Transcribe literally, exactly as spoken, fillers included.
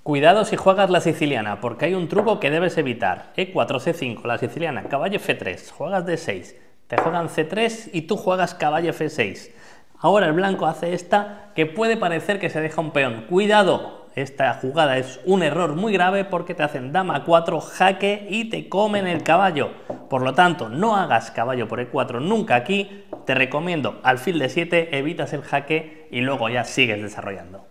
Cuidado si juegas la siciliana, porque hay un truco que debes evitar. e cuatro, ce cinco, la siciliana, caballo efe tres, juegas de seis, te juegan ce tres y tú juegas caballo efe seis. Ahora el blanco hace esta que puede parecer que se deja un peón. Cuidado, esta jugada es un error muy grave porque te hacen dama cuatro, jaque y te comen el caballo. Por lo tanto, no hagas caballo por e cuatro nunca aquí. Te recomiendo alfil de siete, evitas el jaque y luego ya sigues desarrollando.